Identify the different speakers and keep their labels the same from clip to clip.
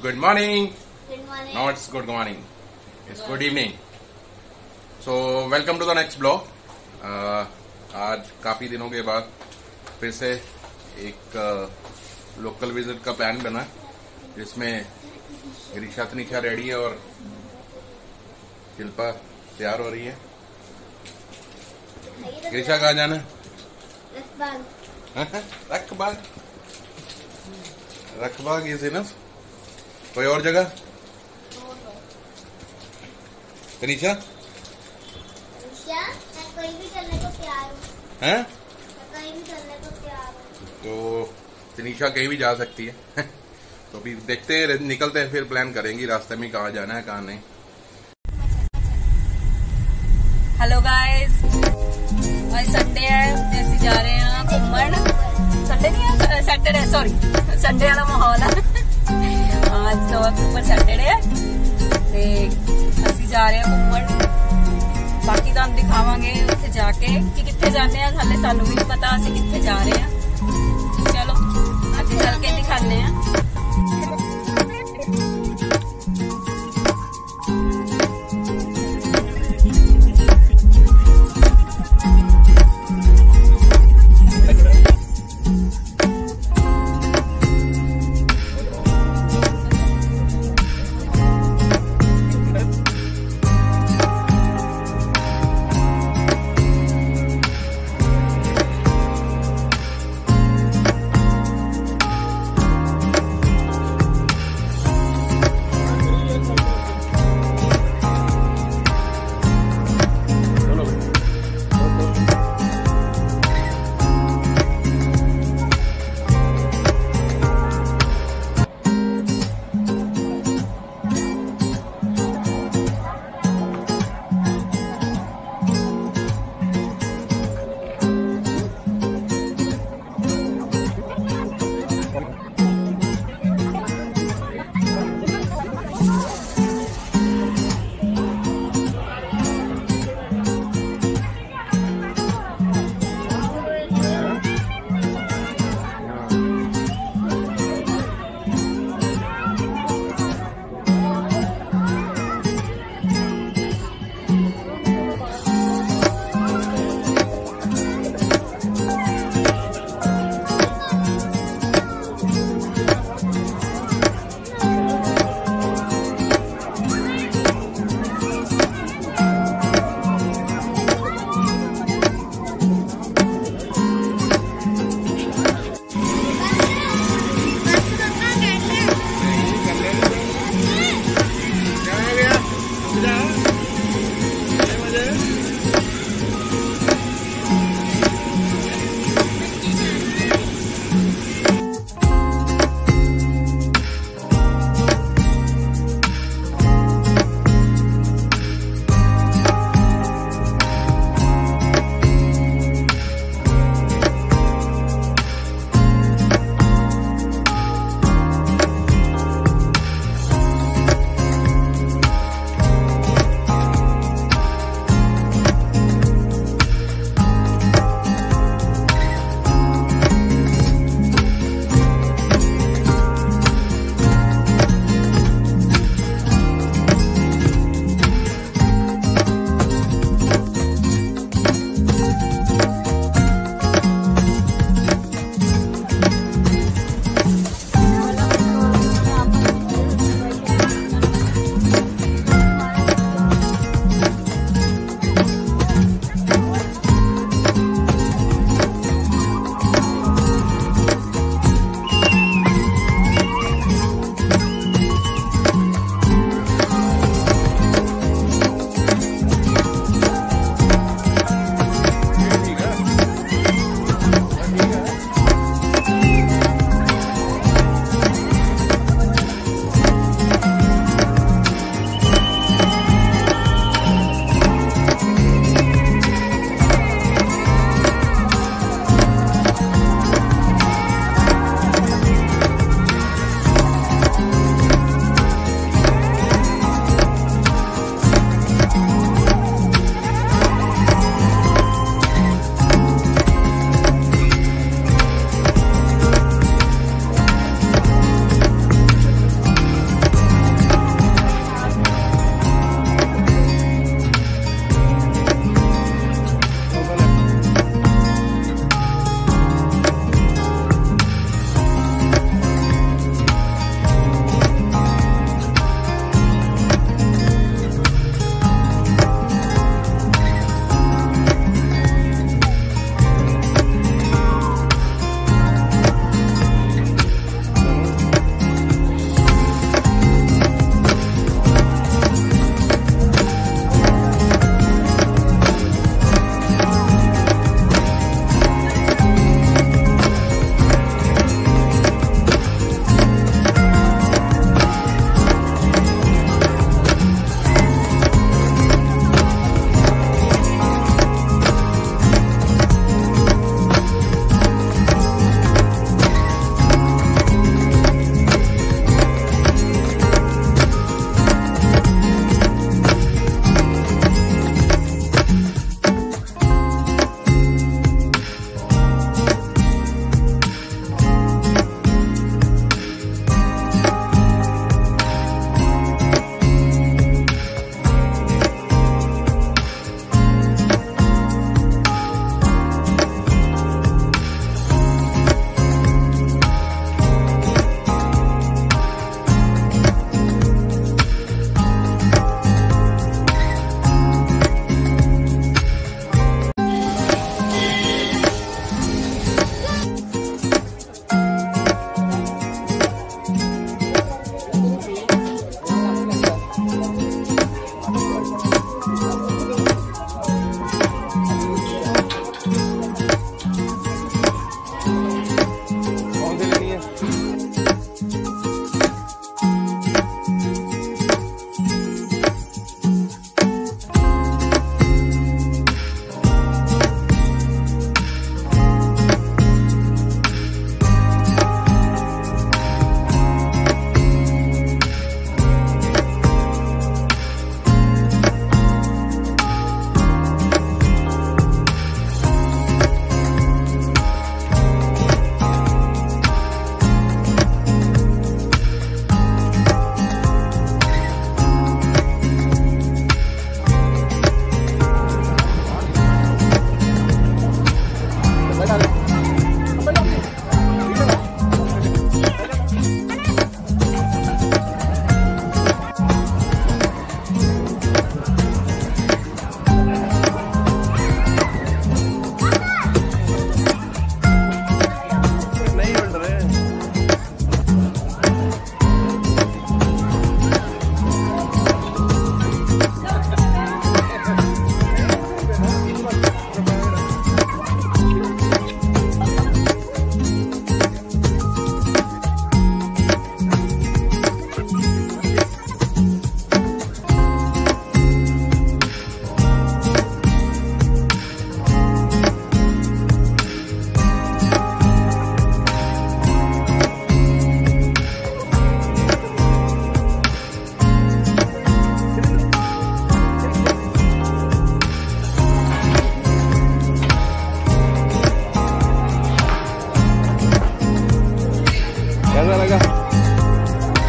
Speaker 1: Good morning.
Speaker 2: Good morning.
Speaker 1: No, it's good morning. It's good evening. So welcome to the next vlog. आज काफी दिनों के बाद फिर से एक लोकल विजिट का प्लान बना जिसमें गिरीशा तनीशा रेडी है और शिल्पा तैयार हो रही है। गिरीशा कहाँ जाना है? रखबाग। Rakhbagh is enough. कोई और जगह? तनीशा
Speaker 2: कहीं भी चलने को तैयार हूँ।
Speaker 1: हैं?
Speaker 2: कहीं भी चलने को तैयार हूँ।
Speaker 1: तो तनीशा कहीं भी जा सकती है। तो अभी देखते हैं, निकलते हैं, फिर प्लान करेंगे रास्ते में कहाँ जाना है कहाँ नहीं।
Speaker 3: हेलो गाइस, आज संडे है, जैसे जा रहे हैं घूमन। संडे नहीं है, सैटरडे, सॉरी, संडे वाला माहौल है। आज तो ऊपर सैटरडे है ते ਅਸੀਂ जा रहे हैं घूमन। बाकी तो हम दिखावांगे उत्थे जाके कि कित्थे जाने हैं। हाले सानू भी नहीं पता ਅਸੀਂ कित्थे जा रहे हैं। चलो अभी चल के दिखाने हैं।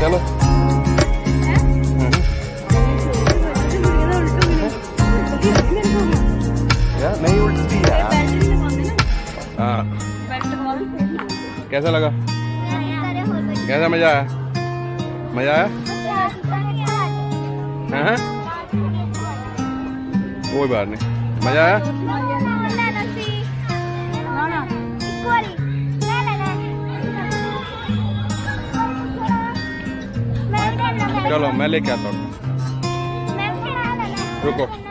Speaker 1: चलो यार नहीं उल्टी यार। हाँ कैसा लगा? कैसा मजा आया? मजा आया? हाँ कोई बात नहीं, मजा आया? चलो मैं लेके आता हूँ, रुको।